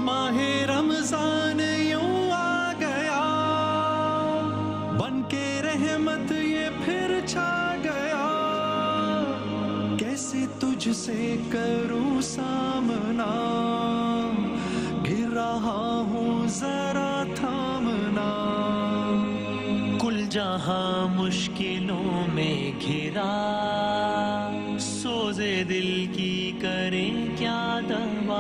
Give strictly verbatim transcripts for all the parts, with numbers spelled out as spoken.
माह रमजान यूं आ गया, बन के रहमत ये फिर छा गया। कैसे तुझसे करूं सामना, गिर रहा हूँ जरा थामना। कुल जहां मुश्किलों में घिरा, सोजे दिल की करें क्या दवा,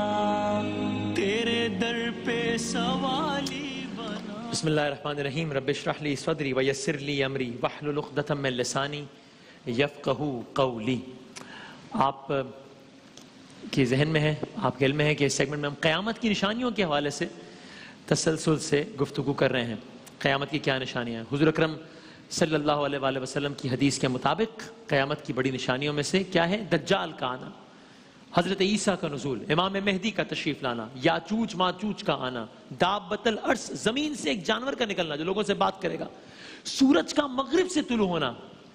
तेरे दर पे सवाली बना। बिस्मिल्लाहिर्रहमानिर्रहीम। रब्बि इश्रह ली सदरी व यस्सिर ली अमरी वहलुल उक़दतम मिन लिसानी यफ़क़हू क़ौली। आप के जहन में है, आपके इल्म में है कि इस सेगमेंट में हम क़यामत की निशानियों के हवाले से तसलसल से गुफ्तगू कर रहे हैं। क़यामत की क्या निशानियाँ हैं? हुज़ूर अकरम सल्लल्लाहु अलैहि वसल्लम की हदीस के मुताबिक क़यामत की बड़ी निशानियों में से क्या है? दज्जाल का आना, हज़रत ईसा का नुज़ूल, इमाम मेहदी का तशरीफ़ लाना, याजूज माजूज का आना, दाब्बतल अर्श, ज़मीन से एक जानवर का निकलना जो लोगों से बात करेगा, सूरज का मगरिब से तुलू होना।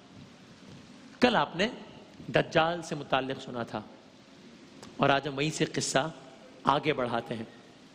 कल आपने दज्जाल से मुताल्लिक़ सुना था और आज हम वहीं से किस्सा आगे बढ़ाते हैं।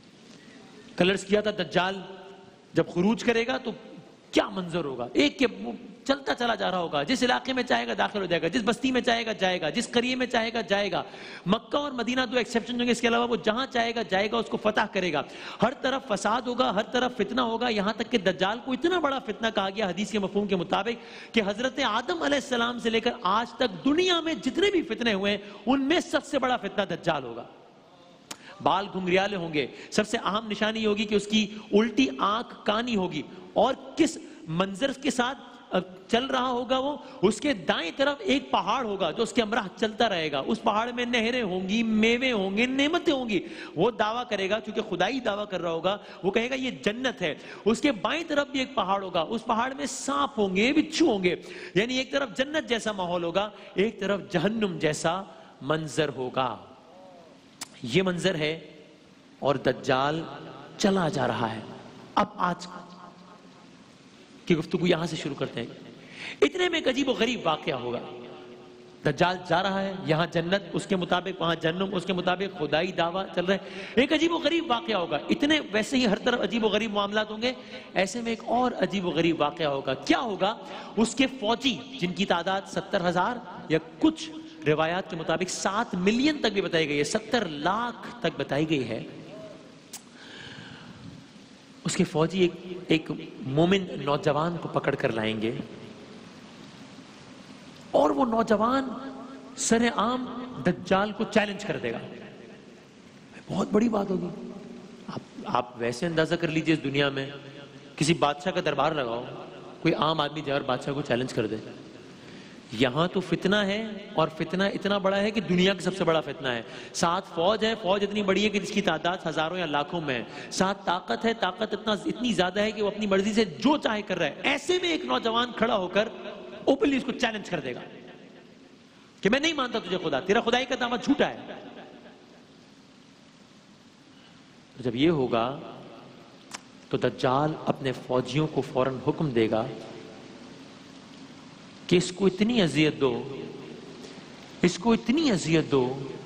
कल अर्ज़ किया था दज्जाल जब खुरूज करेगा तो क्या मंजर होगा। एक के चलता चला जा रहा होगा, जिस इलाके में चाहेगा दाखिल हो जाएगा, जिस बस्ती में चाहेगा जाएगा, जिस करिए में चाहेगा जाएगा। मक्का और मदीना दो एक्सेप्शन होंगे, इसके अलावा वो जहां चाहेगा जाएगा, उसको फतह करेगा। हर तरफ फसाद होगा, हर तरफ फितना होगा। यहां तक कि दज्जाल को इतना बड़ा फितना कहा गया हदीस के मफहूम के मुताबिक कि हजरत आदम अलैहिस्सलाम से लेकर आज तक दुनिया में जितने भी फितने हुए उनमें सबसे बड़ा फितना दज्जाल होगा। बाल घुंघरियाले होंगे, सबसे अहम निशानी होगी कि उसकी उल्टी आंख कानी होगी, और किस मंजर के साथ चल रहा होगा वो, उसके दाएं तरफ एक पहाड़ होगा जो उसके हमराह चलता रहेगा। उस पहाड़ में नहरें होंगी, मेवे होंगे, नेमतें होंगी। वो दावा करेगा, चूंकि खुदाई दावा कर रहा होगा, वो कहेगा ये जन्नत है। उसके बाएं तरफ भी एक पहाड़ होगा, उस पहाड़ में सांप होंगे, बिच्छू होंगे। यानी एक तरफ जन्नत जैसा माहौल होगा, एक तरफ जहन्नुम जैसा मंजर होगा। ये मंजर है और दज्जाल चला जा रहा है। अब आज की गुफ्तगू यहां से शुरू करते हैं। इतने में एक अजीब व गरीब वाकया होगा। दज्जाल जा रहा है, यहां जन्नत, उसके मुताबिक वहां जहन्नुम, उसके मुताबिक खुदाई दावा चल रहा है। एक अजीब व गरीब वाकया होगा। इतने वैसे ही हर तरफ अजीब व गरीब मामलात होंगे, ऐसे में एक और अजीब व गरीब वाकया होगा। क्या होगा? उसके फौजी, जिनकी तादाद सत्तर हजार या कुछ रिवायात के मुताबिक सात मिलियन तक भी बताई गई है, सत्तर लाख तक बताई गई है, उसके फौजी एक एक मोमिन नौजवान को पकड़ कर लाएंगे और वो नौजवान सरेआम दज्जाल को चैलेंज कर देगा। बहुत बड़ी बात होगी। आप आप वैसे अंदाजा कर लीजिए, इस दुनिया में किसी बादशाह का दरबार लगाओ, कोई आम आदमी जाए और बादशाह को चैलेंज कर दे। यहां तो फितना है, और फितना इतना बड़ा है कि दुनिया का सबसे बड़ा फितना है। साथ फौज है, फौज इतनी बड़ी है कि जिसकी तादाद हजारों या लाखों में है। साथ ताकत है, ताकत इतना इतनी ज्यादा है कि वो अपनी मर्जी से जो चाहे कर रहा है। ऐसे में एक नौजवान खड़ा होकर ओपनली उसको चैलेंज कर देगा कि मैं नहीं मानता तुझे खुदा, तेरा खुदाई का दावा झूठा है। तो जब ये होगा तो दज्जाल अपने फौजियों को फौरन हुक्म देगा कि इसको इतनी अजियत दो, इसको इतनी अजियत दो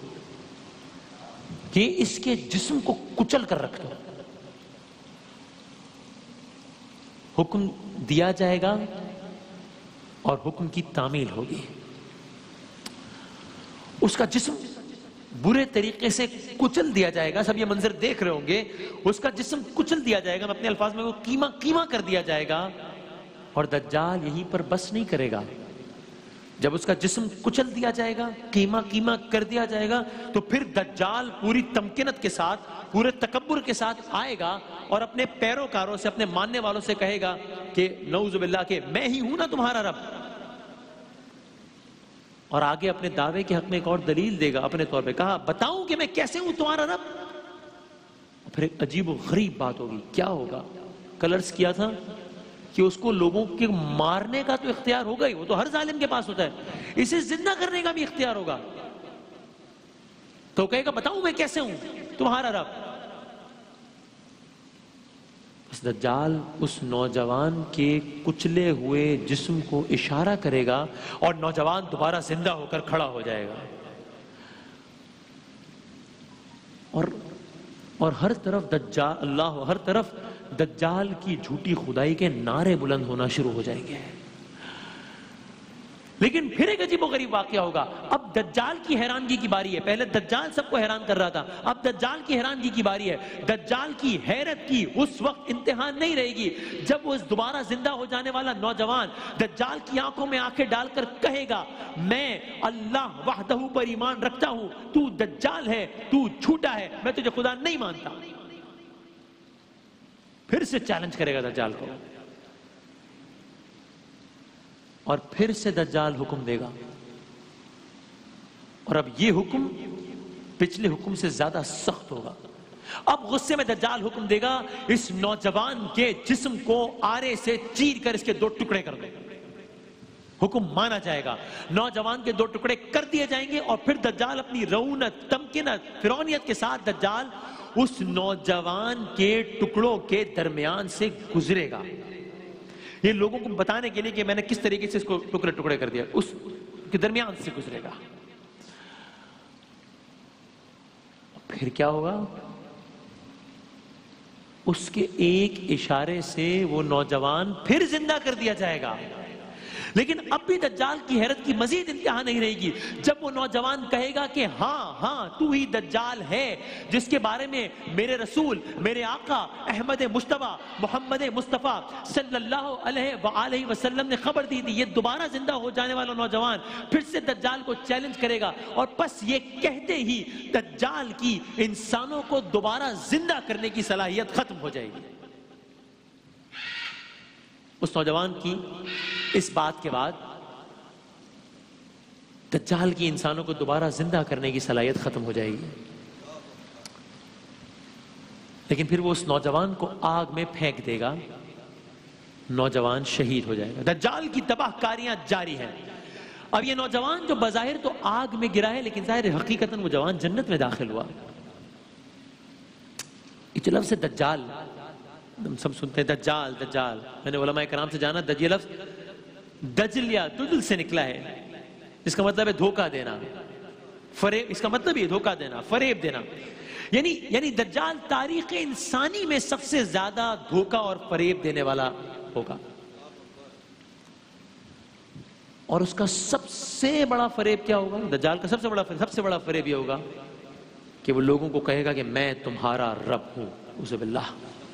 कि इसके जिस्म को कुचल कर रख दो। हुक्म दिया जाएगा और हुक्म की तामील होगी। उसका जिस्म बुरे तरीके से कुचल दिया जाएगा। सब ये मंजर देख रहे होंगे। उसका जिस्म कुचल दिया जाएगा, अपने अल्फाज में वो कीमा कीमा कर दिया जाएगा। और दज्जाल यहीं पर बस नहीं करेगा। जब उसका जिस्म कुचल दिया जाएगा, कीमा कीमा कर दिया जाएगा, तो फिर दज्जाल पूरी तमकीनत के साथ, पूरे तकब्बुर के साथ आएगा और अपने पैरोकारों से, अपने मानने वालों से कहेगा कि नऊज़ु बिल्लाह के मैं ही हूं ना तुम्हारा रब। और आगे अपने दावे के हक में एक और दलील देगा। अपने तौर पे कहा, बताऊं कि मैं कैसे हूं तुम्हारा रब। फिर एक अजीब व गरीब बात होगी। क्या होगा? कलर्स किया था कि उसको लोगों के मारने का तो इख्तियार होगा ही, वो तो हर जालिम के पास होता है। इसे जिंदा करने का भी इख्तियार होगा। तो कहेगा, बताऊं मैं कैसे हूं तुम्हारा रब। बस दज्जाल उस नौजवान के कुचले हुए जिस्म को इशारा करेगा और नौजवान दोबारा जिंदा होकर खड़ा हो जाएगा। और اور ہر طرف دجال اللہ ہر طرف دجال کی جھوٹی خدائی کے نعرے بلند ہونا شروع ہو جائیں گے. لیکن پھر ایک عجیب و غریب واقعہ ہوگا. اب دجال کی حیرانگی کی باری ہے. پہلے دجال سب کو حیران کر رہا تھا, اب دجال کی حیرانگی کی باری ہے. دجال کی حیرت کی اس وقت انتہا نہیں رہے گی جب وہ اس دوبارہ زندہ ہو جانے والا نوجوان دجال کی آنکھوں میں آنکھیں ڈال کر کہے گا, میں اللہ وحدہ پر ایمان رکھتا ہوں, تو دجال ہے, تو جھوٹا ہے, میں تجھے خدا نہیں مانتا. پھر سے چیلنج کرے گا دجال کو, اور پھر سے دجال حکم دے گا, اور اب یہ حکم پچھلے حکم سے زیادہ سخت ہوگا. اب غصے میں دجال حکم دے گا, اس نوجوان کے جسم کو آرے سے چیر کر اس کے دو ٹکڑے کر دے. حکم مانا جائے گا, نوجوان کے دو ٹکڑے کر دیے جائیں گے, اور پھر دجال اپنی رعونت, تمکنت, فرعونیت کے ساتھ دجال اس نوجوان کے ٹکڑوں کے درمیان سے گزرے گا. یہ لوگوں کو بتانے کے لیے کہ میں نے کس طریقے سے اس کو ٹکڑے ٹکڑے کر دیا, اس کے درمیان سے گزرے گا. پھر کیا ہوگا؟ اس کے ایک اشارے سے وہ نوجوان پھر زندہ کر دیا جائے گا. لیکن اب بھی دجال کی حیرت کی مزید انتہا نہیں رہے گی جب وہ نوجوان کہے گا کہ ہاں ہاں تو ہی دجال ہے جس کے بارے میں میرے رسول, میرے آقا احمد مجتبی محمد مصطفیٰ صلی اللہ علیہ وآلہ وسلم نے خبر دی تھی. یہ دوبارہ زندہ ہو جانے والا نوجوان پھر سے دجال کو چیلنج کرے گا, اور بس یہ کہتے ہی دجال کی انسانوں کو دوبارہ زندہ کرنے کی صلاحیت ختم ہو جائے گی. اس نوجوان کی اس بات کے بعد دجال کی انسانوں کو دوبارہ زندہ کرنے کی صلاحیت ختم ہو جائے گی. لیکن پھر وہ اس نوجوان کو آگ میں پھینک دے گا, نوجوان شہید ہو جائے گا. دجال کی تباہ کاریاں جاری ہیں. اب یہ نوجوان جو بظاہر تو آگ میں گرا ہے, لیکن ظاہر حقیقتاً وہ جوان جنت میں داخل ہوا. یہ لفظ ہے دجال, ہم سب سنتے ہیں دجال دجال, میں نے علماء کرام سے جانا یہ لفظ دجل یا دجل سے نکلا ہے, اس کا مطلب ہے دھوکہ دینا, فریب. اس کا مطلب یہ دھوکہ دینا, فریب دینا. یعنی یعنی دجال تاریخ انسانی میں سب سے زیادہ دھوکہ اور فریب دینے والا ہوگا. اور اس کا سب سے بڑا فریب کیا ہوگا؟ دجال کا سب سے بڑا سب سے بڑا فریب یہ ہوگا کہ وہ لوگوں کو کہے گا کہ میں تمہارا رب ہوں. اعوذ باللہ.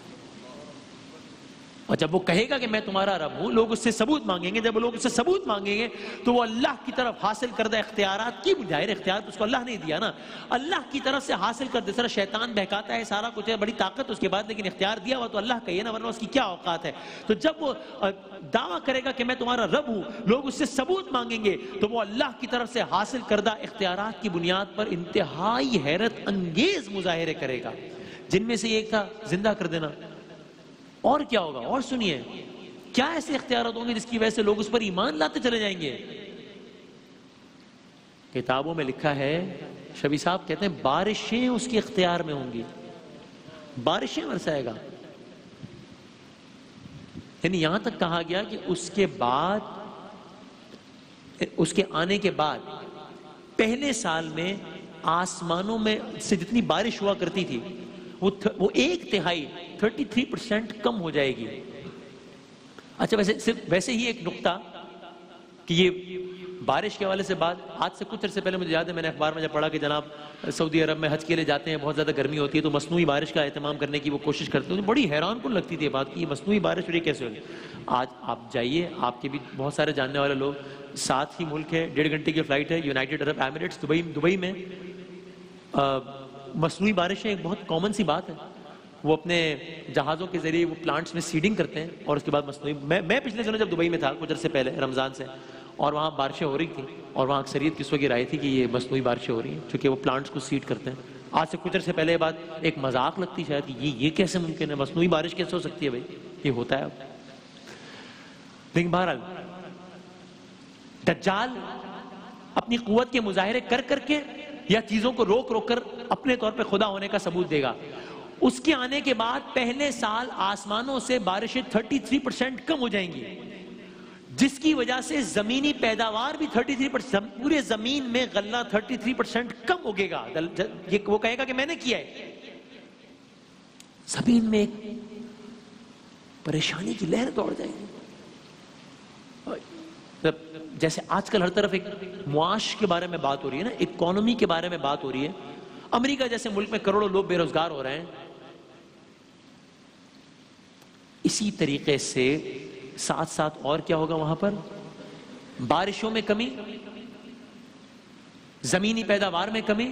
اور جب وہ کہے گا کہ میں تمہارا رب ہوں, لوگ اس سے ثبوت مانگیں گے. جب وہ لوگ اس سے ثبوت مانگیں گے تو وہ اللہ کی طرف حاصل کردہ اختیارات کی ظاہر اختیارات اس کو اللہ نے دیا نا, اللہ کی طرف سے حاصل کر دے. سارا شیطان بہکاتا ہے, سارا کچھ ہے, بڑی طاقت اس کے بعد, لیکن اختیار دیا ہوا تو اللہ کا ہی نا, ورنہ اس کی کیا اوقات ہے. تو جب وہ دعویٰ کرے گا کہ میں تمہارا رب ہوں, لوگ اس سے ثبوت مانگیں گے تو وہ اللہ کی طرف سے حاصل کردہ اختیارات کی بنیاد پر انتہائی حیرت انگیز مظاہرے کرے گا, جن میں سے ایک تھا زندہ کر دینا. اور کیا ہوگا؟ اور سنیے, کیا ایسے اختیارات ہوں گے جس کی وجہ سے لوگ اس پر ایمان لاتے چلے جائیں گے؟ کتابوں میں لکھا ہے, شبی صاحب کہتے ہیں بارشیں اس کے اختیار میں ہوں گی, بارشیں برسائے گا. یعنی یہاں تک کہا گیا کہ اس کے بعد, اس کے آنے کے بعد پہلے سال میں آسمانوں میں سے جتنی بارش ہوا کرتی تھی وہ وہ ایک تہائی تھرٹی تھری پرسینٹ کم ہو جائے گی. اچھا ویسے صرف ویسے ہی ایک نقطہ کہ یہ بارش کے حوالے سے بات, آج سے کچھ عرصے پہلے مجھے یاد ہے میں نے اخبار میں جب پڑھا کہ جناب سعودی عرب میں حج کے لیے جاتے ہیں, بہت زیادہ گرمی ہوتی ہے تو مصنوعی بارش کا اہتمام کرنے کی وہ کوشش کرتے ہیں. بڑی حیران کن لگتی تھی یہ بات کہ یہ مصنوعی بارش ہو رہی کیسے ہوگی. آج آپ جائیے, آپ کے بھی بہت سارے جاننے والے لوگ, ساتھ ہی ملک ہے, ڈیڑھ گھنٹے کی فلائٹ ہے, United Arab Emirates, Dubai Dubai میں مصنوعی بارشیں ایک بہت کامن سی بات ہے. وہ اپنے جہازوں کے ذریعے وہ پلانٹس میں سیڈنگ کرتے ہیں اور اس کے بعد مصنوعی. میں میں پچھلے دنوں جب دبئی میں تھا کچھ عرصے پہلے رمضان سے, اور وہاں بارشیں ہو رہی تھیں, اور وہاں اکثریت کس وجہ رائے تھی کہ یہ مصنوعی بارشیں ہو رہی ہیں چونکہ وہ پلانٹس کو سیڈ کرتے ہیں. آج سے کچھ عرصے پہلے یہ بات ایک مذاق لگتی شاید کہ یہ یہ کیسے ممکن ہے, مصنوعی بارش کیسے ہو سکتی ہے بھائی, یہ ہوتا ہے اب. لیکن بہرحال دجال اپنی قوت کے مظاہرے کر کر کے یا چیزوں کو روک روک کر اپنے طور پہ خدا ہونے کا ثبوت دے گا. اس کے آنے کے بعد پہلے سال آسمانوں سے بارشیں تھرٹی تھری پرسینٹ کم ہو جائیں گی, جس کی وجہ سے زمینی پیداوار بھی تھرٹی تھری پرسینٹ, پورے زمین میں غلہ تھرٹی تھری پرسینٹ کم ہوگے گا. یہ وہ کہے گا کہ میں نے کیا ہے. زمین میں ایک پریشانی کی لہر دوڑ جائے گی. جیسے آج کل ہر طرف ایک معاش کے بارے میں بات ہو رہی ہے نا، اکانومی کے بارے میں بات ہو رہی ہے. امریکہ جیسے ملک میں کروڑوں لوگ بے روزگار ہو رہے ہیں. اسی طریقے سے ساتھ ساتھ اور کیا ہوگا وہاں پر؟ بارشوں میں کمی، زمینی پیداوار میں کمی،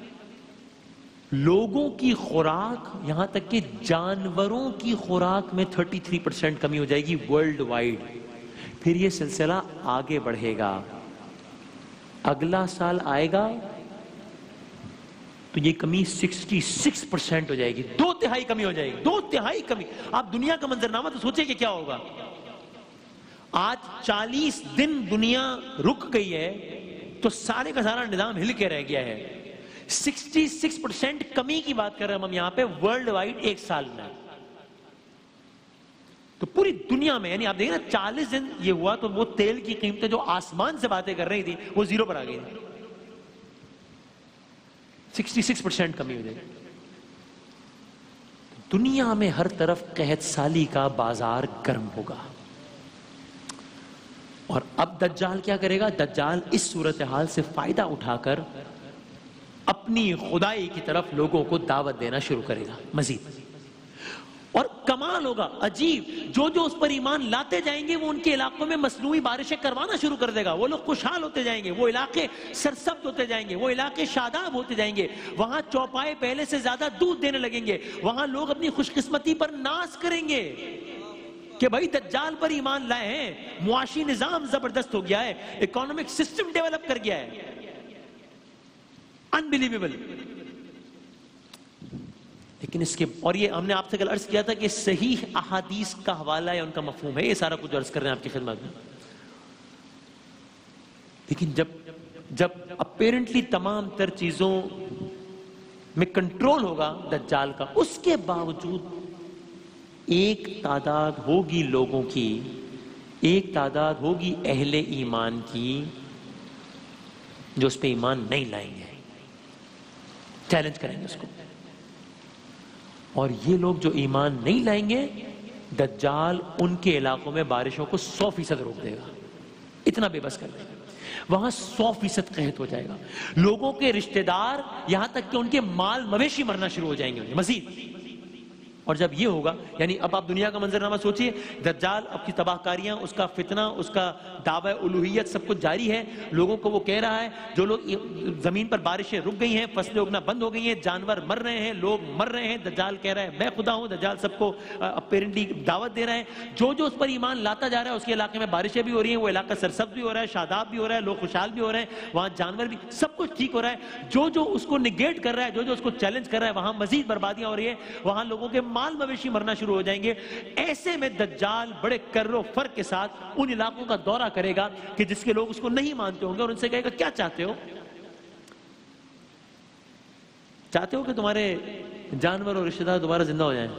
لوگوں کی خوراک، یہاں تک کہ جانوروں کی خوراک میں تینتیس پرسنٹ کمی ہو جائے گی ورلڈ وائڈ. پھر یہ سلسلہ آگے بڑھے گا. اگلا سال آئے گا تو یہ کمی چھیاسٹھ پرسنٹ ہو جائے گی. دو تہائی کمی ہو جائے گی. دو تہائی کمی. آپ دنیا کا منظرنامہ تو سوچیں کہ کیا ہوگا. آج چالیس دن دنیا رک گئی ہے تو سارے کا سارا نظام ہل کے رہ گیا ہے. چھیاسٹھ پرسنٹ کمی کی بات کر رہے ہیں ہم یہاں پہ ورلڈ وائڈ ایک سال میں. تو پوری دنیا میں، یعنی آپ دیکھیں نا چالیس دن یہ ہوا تو وہ تیل کی قیمتیں جو آسمان سے باتیں کر رہی تھی وہ زیرو پر آ گئی. چھیاسٹھ پرسنٹ کمی ہو جائے گی. دنیا میں ہر طرف قحط سالی کا بازار گرم ہوگا. اور اب دجال کیا کرے گا؟ دجال اس صورتحال سے فائدہ اٹھا کر اپنی خدائی کی طرف لوگوں کو دعوت دینا شروع کرے گا مزید. اور کمال ہوگا، عجیب، جو جو اس پر ایمان لاتے جائیں گے وہ ان کے علاقوں میں مصنوعی بارشیں کروانا شروع کر دے گا. وہ لوگ خوشحال ہوتے جائیں گے، وہ علاقے سرسبز ہوتے جائیں گے، وہ علاقے شاداب ہوتے جائیں گے. وہاں چوپائے پہلے سے زیادہ دودھ دینے لگیں گے. وہاں لوگ اپنی خوش قسمتی پر ناز کریں گے کہ بھائی دجال پر ایمان لائے ہیں. معاشی نظام زبردست ہو گیا ہے، اکانومک سسٹم ڈیولپ کر گیا ہے. انبلیویبل. لیکن اس کے، اور یہ ہم نے آپ سے کل عرض کیا تھا کہ صحیح احادیث کا حوالہ ہے، ان کا مفہوم ہے. یہ سارا کچھ عرض کر رہے ہیں آپ کی خدمت میں. لیکن جب جب اپیرنٹلی تمام تر چیزوں میں کنٹرول ہوگا دجال کا، اس کے باوجود ایک تعداد ہوگی لوگوں کی، ایک تعداد ہوگی اہل ایمان کی جو اس پہ ایمان نہیں لائیں گے، چیلنج کریں گے اس کو. اور یہ لوگ جو ایمان نہیں لائیں گے، دجال ان کے علاقوں میں بارشوں کو سو فیصد روک دے گا. اتنا بے بس کر دے گا. وہاں سو فیصد قحط ہو جائے گا. لوگوں کے رشتہ دار، یہاں تک کہ ان کے مال مویشی مرنا شروع ہو جائیں گے مزید. اور جب یہ ہوگا، یعنی اب آپ دنیا کا منظرنامہ سوچئے، دجال اب کی تباہ کاریاں، اس کا فتنہ، اس کا دعوی الوہیت سب کچھ جاری ہے. لوگوں کو وہ کہہ رہا ہے، جو لوگ زمین پر بارشیں رک گئی ہیں، فصلیں اگنا بند ہو گئی ہیں، جانور مر رہے ہیں، لوگ مر رہے ہیں، دجال کہہ رہا ہے میں خدا ہوں. دجال سب کو اپیرنٹلی دعوت دے رہا ہے. جو جو اس پر ایمان لاتا جا رہا ہے اس کے علاقے میں بارشیں بھی ہو رہی ہیں، وہ علاقہ سرسبز بھی ہو رہا ہے، شاداب بھی ہو رہا ہے، لوگ خوشحال بھی ہو رہے ہیں، وہاں جانور بھی، سب کچھ ٹھیک ہو رہا ہے. جو جو اس کو نگیٹ کر رہا ہے، جو جو اس کو چیلنج کر رہا ہے، وہاں مزید بربادیاں ہو رہی ہیں، وہاں لوگوں کے مال مویشی مرنا شروع ہو جائیں گے. ایسے میں دجال بڑے کر و فر کے ساتھ ان علاقوں کا دورہ کرے گا کہ جس کے لوگ اس کو نہیں مانتے ہوں گے، اور ان سے کہے گا کیا چاہتے ہو؟ چاہتے ہو کہ تمہارے جانور اور رشتہ دار دوبارہ زندہ ہو جائیں؟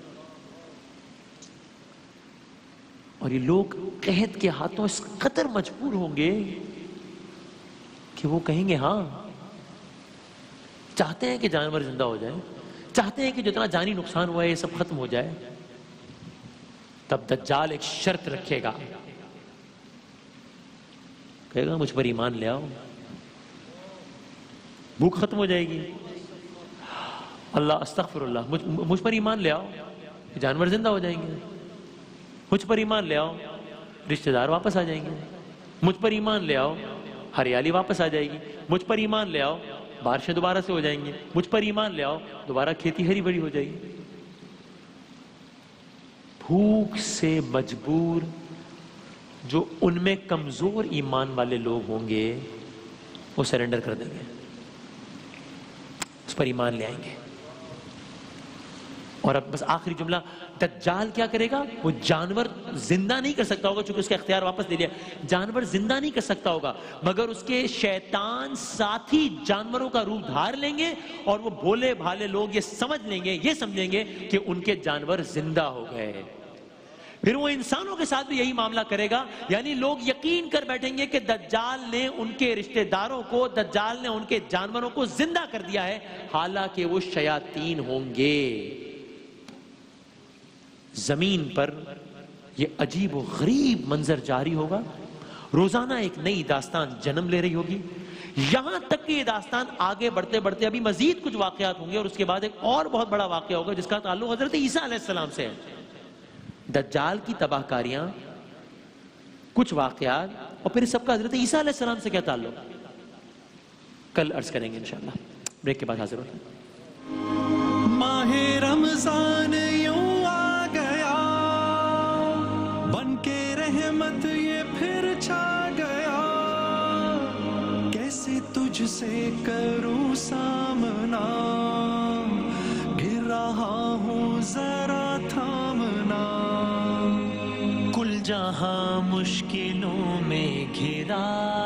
اور یہ لوگ قحط کے ہاتھوں اس قدر مجبور ہوں گے کہ وہ کہیں گے ہاں چاہتے ہیں کہ جانور زندہ ہو جائے، چاہتے ہیں کہ جتنا جانی نقصان ہوا ہے یہ سب ختم ہو جائے. تب دجال ایک شرط رکھے گا، کہے گا مجھ پر ایمان لے آؤ، بھوک ختم ہو جائے گی. اللہ استغفر اللہ، مجھ, مجھ پر ایمان لے آؤ، جانور زندہ ہو جائیں گے. مجھ پر ایمان لے آؤ، رشتہ دار واپس آ جائیں گے. مجھ پر ایمان لے آؤ، ہریالی واپس آ جائے گی. مجھ پر ایمان لے آؤ، بارشیں دوبارہ سے ہو جائیں گی. مجھ پر ایمان لے آؤ، دوبارہ کھیتی ہری بھری ہو جائے گی. بھوک سے مجبور جو ان میں کمزور ایمان والے لوگ ہوں گے وہ سرنڈر کر دیں گے، اس پر ایمان لے آئیں گے. اور اب بس آخری جملہ، دجال کیا کرے گا؟ وہ جانور زندہ نہیں کر سکتا ہوگا چونکہ اس کا اختیار واپس لے لیا. جانور زندہ نہیں کر سکتا ہوگا مگر اس کے شیطان ساتھی جانوروں کا روپ دھار لیں گے، اور وہ بھولے بھالے لوگ یہ سمجھ لیں گے، یہ سمجھیں گے کہ ان کے جانور زندہ ہو گئے. پھر وہ انسانوں کے ساتھ بھی یہی معاملہ کرے گا. یعنی لوگ یقین کر بیٹھیں گے کہ دجال نے ان کے رشتہ داروں کو، دجال نے ان کے جانوروں کو زندہ کر دیا ہے، حالانکہ وہ شیاطین ہوں گے. زمین پر یہ عجیب و غریب منظر جاری ہوگا، روزانہ ایک نئی داستان جنم لے رہی ہوگی، یہاں تک کہ یہ داستان آگے بڑھتے بڑھتے ابھی مزید کچھ واقعات ہوں گے، اور اس کے بعد ایک اور بہت بڑا واقعہ ہوگا جس کا تعلق حضرت عیسیٰ علیہ السلام سے ہے۔ دجال کی تباہ کاریاں، کچھ واقعات، اور پھر سب کا حضرت عیسیٰ علیہ السلام سے کیا تعلق، کل عرض کریں گے انشاءاللہ۔ بریک کے بعد حاضر ہوتے ہیں۔ ماہ رمضان یوں آ گیا، بن کے رحمت یہ پھر چھا گیا، کیسے تجھ سے کروں سامنا، گر رہا ہوں ذرا تھامنا، کل جہاں مشکلوں میں گھرا